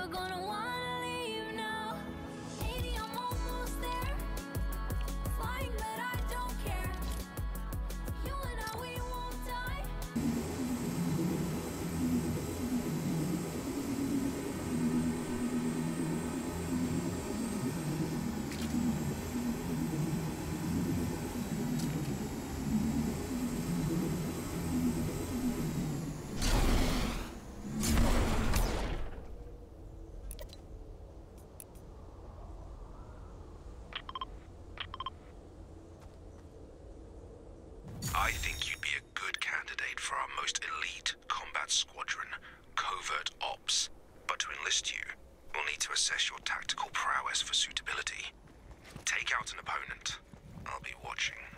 never gonna wanna leave now. Maybe I'm almost there. Flying, but I don't care. You and I, we won't die. I think you'd be a good candidate for our most elite combat squadron, Covert Ops. But to enlist you, we'll need to assess your tactical prowess for suitability. Take out an opponent. I'll be watching.